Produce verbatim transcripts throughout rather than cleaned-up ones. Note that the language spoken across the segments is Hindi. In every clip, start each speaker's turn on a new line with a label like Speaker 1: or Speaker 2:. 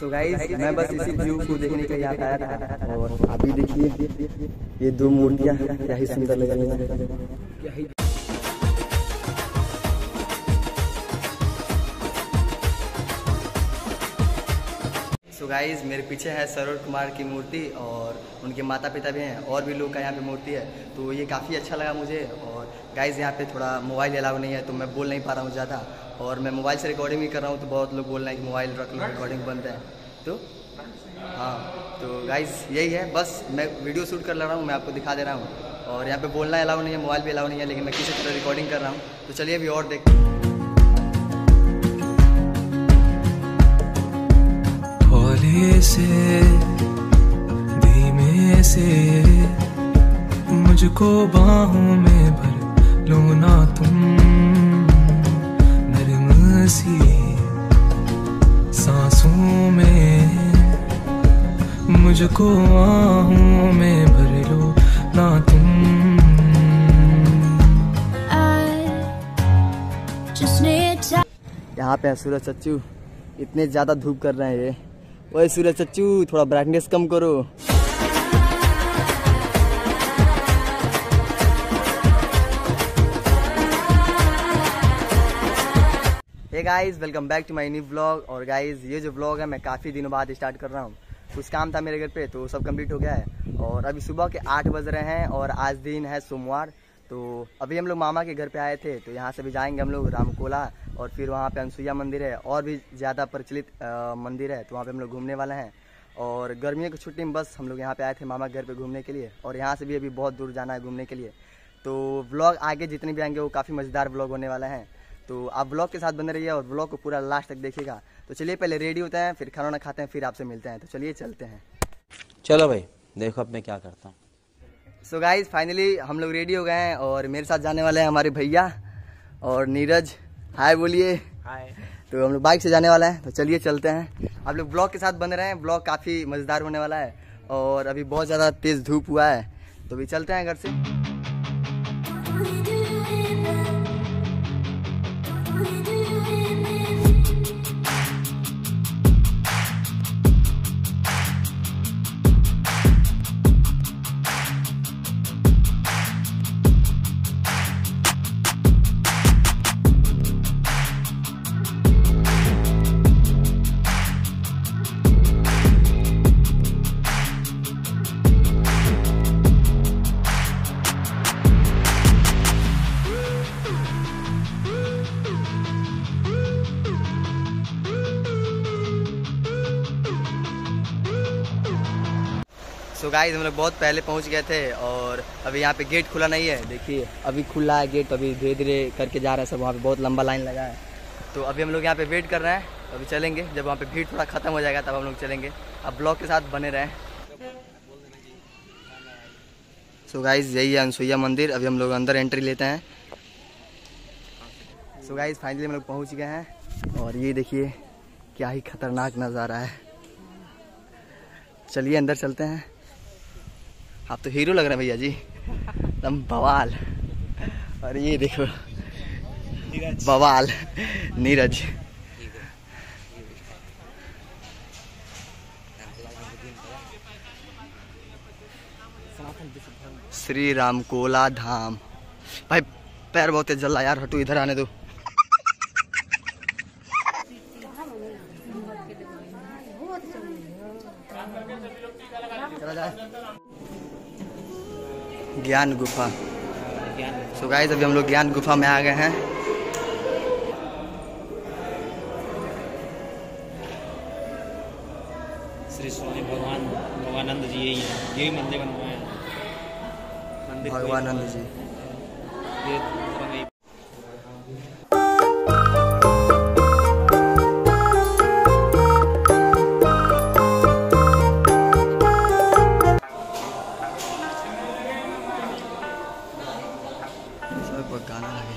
Speaker 1: सो गाइस मैं बस इसी व्यू को देखने के लिए आया था और अभी देखिए ये दो मूर्तियां क्या ही सुंदर लग रही हैं। सो गाइस मेरे पीछे है सरोज कुमार की मूर्ति और उनके माता पिता भी हैं और भी लोग का यहाँ पे मूर्ति है, तो ये काफ़ी अच्छा लगा मुझे। और गाइस यहाँ पे थोड़ा मोबाइल अलाउ नहीं है तो मैं बोल नहीं पा रहा हूँ ज़्यादा, और मैं मोबाइल से रिकॉर्डिंग भी कर रहा हूँ तो बहुत लोग बोल रहे हैं कि मोबाइल रख लो रिकॉर्डिंग बनता है। तो हाँ तो गाइस यही है, बस मैं वीडियो शूट कर ले रहा हूँ, मैं आपको दिखा दे रहा हूँ। और यहाँ पर बोलना अलाउ नहीं है, मोबाइल भी अलाउ नहीं है, लेकिन मैं किसी तरह रिकॉर्डिंग कर रहा हूँ। तो चलिए अभी और देखते हैं।
Speaker 2: थोड़े से धीमे से मुझको बाहों में भर लो ना तुम, नरम सी सांसों में मुझको आहों में भर लो ना तुम।
Speaker 1: यहाँ पे सूरज चच्चू इतने ज़्यादा धूप कर रहे हैं ये। ओए सूरज चच्चू थोड़ा ब्राइटनेस कम करो। Hey guys welcome back to my new vlog. और गाइस ये जो व्लॉग है मैं काफ़ी दिनों बाद स्टार्ट कर रहा हूँ। कुछ काम था मेरे घर पे तो सब कंप्लीट हो गया है और अभी सुबह के आठ बज रहे हैं और आज दिन है सोमवार। तो अभी हम लोग मामा के घर पे आए थे, तो यहाँ से भी जाएंगे हम लोग रामकोला और फिर वहाँ पे अनसुईया मंदिर है और भी ज़्यादा प्रचलित मंदिर है, तो वहाँ पे हम लोग घूमने वाले हैं। और गर्मियों की छुट्टी में बस हम लोग यहाँ पे आए थे मामा के घर पे घूमने के लिए, और यहाँ से भी अभी बहुत दूर जाना है घूमने के लिए। तो व्लॉग आगे जितने भी आएंगे वो काफ़ी मज़ेदार व्लॉग होने वाला है, तो आप व्लॉग के साथ बने रहिए और व्लॉग को पूरा लास्ट तक देखिएगा। तो चलिए पहले रेडी होते हैं, फिर खाना खाते हैं, फिर आपसे मिलते हैं। तो चलिए चलते हैं।
Speaker 3: चलो भाई देखो अब मैं क्या करता हूँ।
Speaker 1: सो गाइज फाइनली हम लोग रेडी हो गए हैं और मेरे साथ जाने वाले हैं हमारे भैया और नीरज। हाय बोलिए।
Speaker 3: हाय।
Speaker 1: तो हम लोग बाइक से जाने वाला है, तो चलिए चलते हैं। आप लोग ब्लॉग के साथ बने रहे हैं, ब्लॉग काफ़ी मज़ेदार होने वाला है। और अभी बहुत ज़्यादा तेज़ धूप हुआ है, तो अभी चलते हैं घर से। तो गाइस हम लोग बहुत पहले पहुंच गए थे और अभी यहाँ पे गेट खुला नहीं है। देखिए अभी खुला है गेट, अभी धीरे धीरे करके जा रहे हैं सब। वहाँ पे बहुत लंबा लाइन लगा है, तो अभी हम लोग यहाँ पे वेट कर रहे हैं। अभी चलेंगे जब वहाँ पे भीड़ थोड़ा खत्म हो जाएगा तब हम लोग चलेंगे। अब ब्लॉग के साथ बने रहें। सो गाइस यही है अनसुईया मंदिर। अभी हम लोग अंदर एंट्री लेते हैं। सो गाइस फाइनली हम लोग पहुँच गए हैं और ये देखिए क्या ही खतरनाक नज़ारा है। चलिए अंदर चलते हैं। आप तो हीरो लग रहे हैं भैया जी, एकदम बवाल। और ये देखो बवाल नीरज। श्री रामकोला धाम। भाई पैर बहुत तेज जल रहा यार, हटो इधर आने दो। चला जाए ज्ञान गुफा। सो गाइस अभी हम लोग ज्ञान गुफा में आ गए हैं।
Speaker 3: श्री स्वामी भगवान भगवानंद जी यही है, यही मंदिर बनवाए हैं। मंदिर
Speaker 1: भगवानंद जी
Speaker 3: ये
Speaker 1: गाना लगे।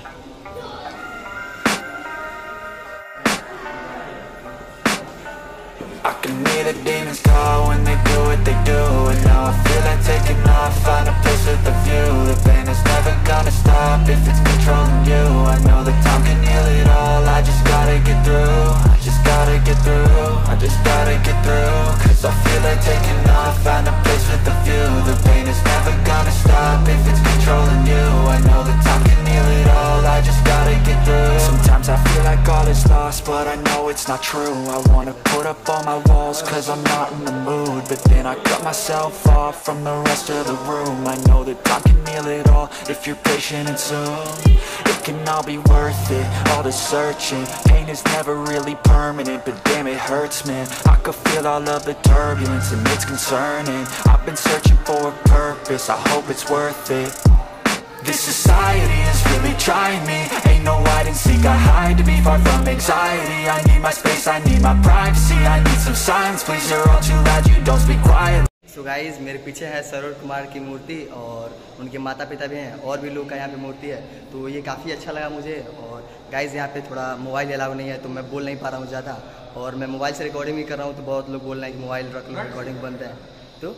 Speaker 4: I can hear the demons call when they do what they do, and now I feel like taking off, find a place with a view. The pain is never gonna stop if it's controlling you. I know that time can heal it all, I just gotta get through, I just gotta gotta get through, I just gotta get through. Cause I feel like taking off, find a place with a view. The pain is never gonna stop if it's controlling you. I know that time can heal it all, I just gotta get through. Sometimes I feel like all is lost, but I know it's not true. I wanna put up all my walls cause I'm not in the mood, but then I cut myself off from the rest of the room. I know that time can heal it all if you're patient and soon it can all be worth it, all the searching. Pain is never really permanent, but damn it hurts, man. I could feel all of the turbulence and it's concerning. I've been searching for a purpose, I hope it's worth it. This society is really trying me. Ain't no hide and seek, I hide to be far from anxiety. I need my space, I need my privacy. I need some silence, please, you're all too loud, you don't speak quietly.
Speaker 1: So so guys मेरे पीछे है सरोज कुमार की मूर्ति और उनके माता पिता भी हैं और भी लोग का यहाँ पे मूर्ति है, तो ये काफ़ी अच्छा लगा मुझे। और गाइज यहाँ पे थोड़ा मोबाइल अलाउ नहीं है तो मैं बोल नहीं पा रहा हूँ ज़्यादा, और मैं मोबाइल से रिकॉर्डिंग भी कर रहा हूँ तो बहुत लोग बोल रहे हैं कि मोबाइल रख लो, रिकॉर्डिंग बंद है। तो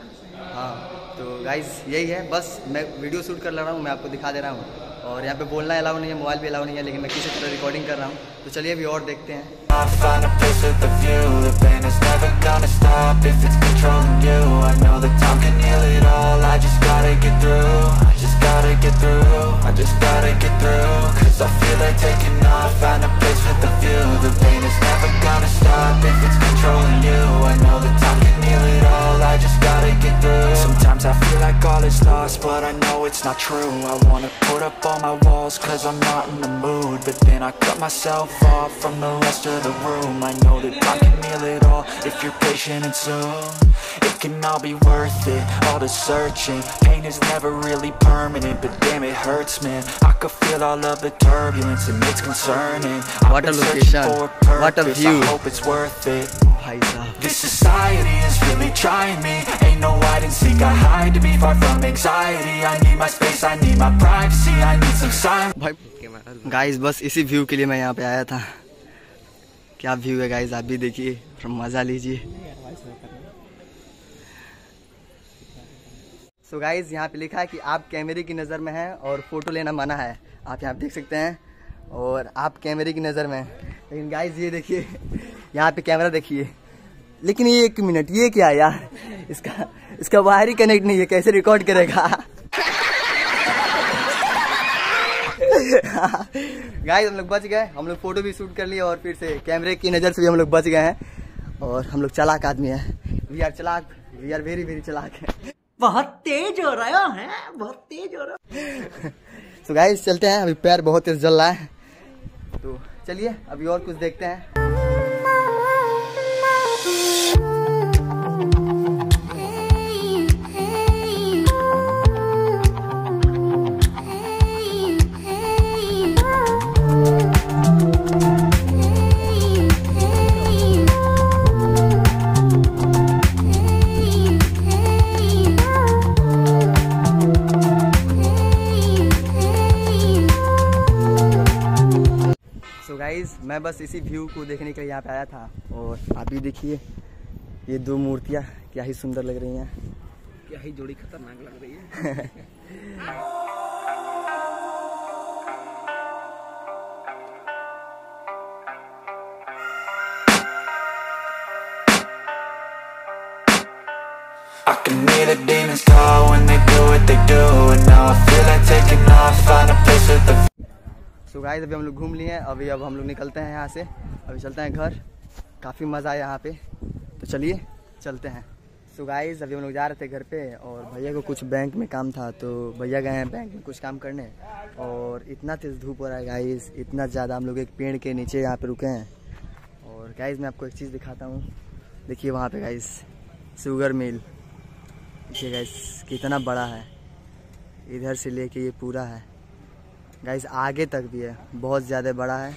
Speaker 1: हाँ, तो गाइज यही है, बस मैं वीडियो शूट कर ले रहा हूँ, मैं आपको दिखा दे रहा हूँ। और यहाँ पे बोलना अलाउ नहीं है, मोबाइल भी अलाउ नहीं है, लेकिन मैं किसी तरह रिकॉर्डिंग कर रहा हूँ। तो चलिए अभी और देखते हैं।
Speaker 4: I find a place with a view. The pain is never gonna stop if it's controlling you. I know that time can heal it all, I just gotta get through. I just gotta get through, I just gotta get through. Cause I feel like taking off, find a place with a view. The pain is never gonna stop if it's controlling you. I know that time can heal it all, I just gotta get through. Sometimes I feel like all is lost, but I know it's not true. I wanna put up all my walls cause I'm not in the mood, but then I cut myself off from the rest of the room. I know that I can heal it all if you're patient and soon it can all be worth it, all the searching. Pain is never really permanent, but damn it hurts, man. I could feel all of the turbulence and it's concerning.
Speaker 1: What a location, what a view.
Speaker 4: I hope it's worth it.
Speaker 1: भाई साहब,
Speaker 4: This society is really trying me. Ain't no hide and seek, I hide to be far from anxiety. I need my space, I need my privacy. I need some silence.
Speaker 1: भाई गाइज बस इसी व्यू के लिए मैं यहाँ पे आया था। क्या व्यू है गाइज, आप भी देखिए और मज़ा लीजिए। सो गाइज यहाँ पे लिखा है कि आप कैमरे की नज़र में हैं और फ़ोटो लेना मना है। आप यहाँ पे देख सकते हैं और आप कैमरे की नज़र में हैं, लेकिन गाइज ये देखिए यहाँ पे कैमरा देखिए, लेकिन ये एक मिनट, ये क्या है यार, इसका इसका वायर ही कनेक्ट नहीं है, कैसे रिकॉर्ड करेगा। गाइस हम लोग बच गए, हम लोग फोटो भी शूट कर लिए और फिर से कैमरे की नज़र से भी हम लोग बच गए हैं। और हम लोग चालाक आदमी हैं, वी आर चालाक, वी आर वेरी वेरी चालाक है।
Speaker 5: बहुत तेज हो रहा है, बहुत तेज हो रहा है।
Speaker 1: तो गाइस चलते हैं, अभी पैर बहुत तेज जल रहा है, तो चलिए अभी और कुछ देखते हैं। गाइस मैं बस इसी व्यू को देखने के लिए यहाँ पे आया था, और आप भी देखिए ये दो मूर्तियाँ क्या ही सुंदर लग रही हैं,
Speaker 3: क्या ही जोड़ी खतरनाक लग रही है।
Speaker 4: I can hear the demons call when they do what they do, and now I feel like taking off, find a place with the.
Speaker 1: So guys अभी हम लोग घूम लिए हैं, अभी अब हम लोग निकलते हैं यहाँ से, अभी चलते हैं घर। काफ़ी मज़ा आया यहाँ पे, तो चलिए चलते हैं। सो गाइस अभी हम लोग जा रहे थे घर पे, और भैया को कुछ बैंक में काम था, तो भैया गए हैं बैंक में कुछ काम करने। और इतना तेज़ धूप हो रहा है गाइस, इतना ज़्यादा। हम लोग एक पेड़ के नीचे यहाँ पे रुके हैं, और गाइस मैं आपको एक चीज़ दिखाता हूँ, देखिए वहाँ पे गाइस शुगर मिल, देखिए गाइस कितना बड़ा है, इधर से लेके ये पूरा है गाइस, आगे तक भी है, बहुत ज़्यादा बड़ा है।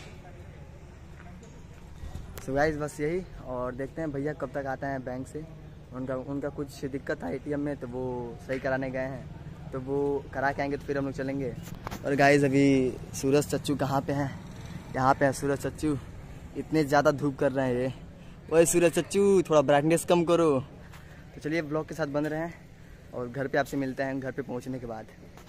Speaker 1: सो गाइस बस यही, और देखते हैं भैया कब तक आते हैं बैंक से। उनका उनका कुछ दिक्कत था एटीएम में, तो वो सही कराने गए हैं, तो वो करा के आएंगे तो फिर हम लोग चलेंगे। और गाइस अभी सूरज चच्चू कहाँ पे हैं, यहाँ पे है सूरज चच्चू, इतने ज़्यादा धूप कर रहे हैं ये। ओए सूरज चच्चू थोड़ा ब्राइटनेस कम करो। तो चलिए ब्लॉग के साथ बन रहे हैं, और घर पे आपसे मिलते हैं घर पे पहुँचने के बाद।